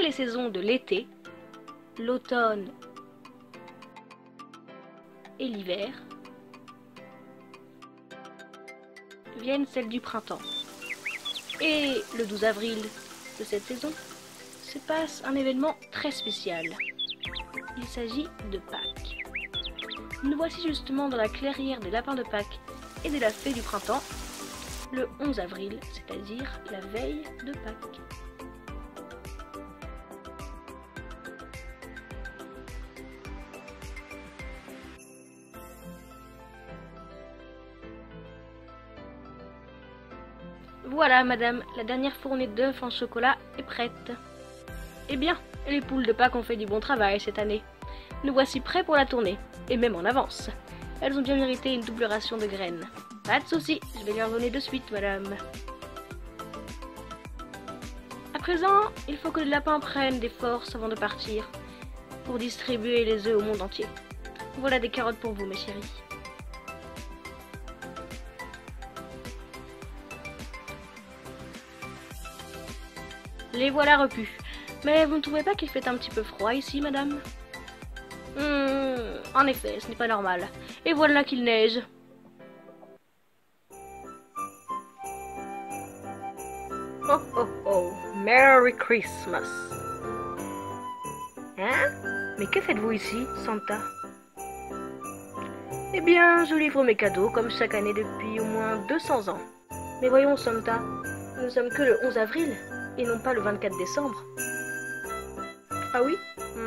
les saisons de l'été, l'automne et l'hiver, viennent celles du printemps. Et le 12 avril de cette saison se passe un événement très spécial. Il s'agit de Pâques. Nous voici justement dans la clairière des lapins de Pâques et de la fée du printemps, le 11 avril, c'est-à-dire la veille de Pâques. Voilà, madame, la dernière fournée d'œufs en chocolat est prête. Eh bien, les poules de Pâques ont fait du bon travail cette année. Nous voici prêts pour la tournée, et même en avance. Elles ont bien mérité une double ration de graines. Pas de souci, je vais leur donner de suite, madame. À présent, il faut que les lapins prennent des forces avant de partir, pour distribuer les œufs au monde entier. Voilà des carottes pour vous, mes chéris. Les voilà repus. Mais vous ne trouvez pas qu'il fait un petit peu froid ici, madame? En effet, ce n'est pas normal. Et voilà qu'il neige. Oh oh oh, Merry Christmas. Hein? Mais que faites-vous ici, Santa? Eh bien, je livre mes cadeaux comme chaque année depuis au moins 200 ans. Mais voyons, Santa, nous ne sommes que le 11 avril et non pas le 24 décembre. Ah oui?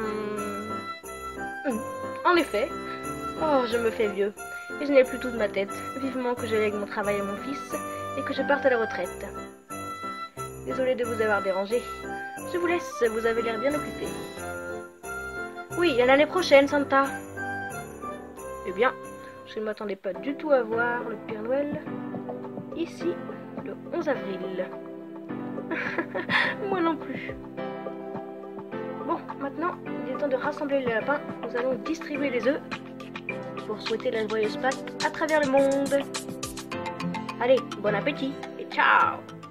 En effet. Oh, je me fais vieux. Et je n'ai plus tout de ma tête. Vivement que je lègue mon travail à mon fils et que je parte à la retraite. Désolée de vous avoir dérangé. Je vous laisse, vous avez l'air bien occupé. Oui, à l'année prochaine, Santa. Eh bien, je ne m'attendais pas du tout à voir le Père Noël ici, le 11 avril. Moi non plus. Bon, maintenant, il est temps de rassembler les lapins. Nous allons distribuer les œufs pour souhaiter la joyeuse Pâques à travers le monde. Allez, bon appétit et ciao!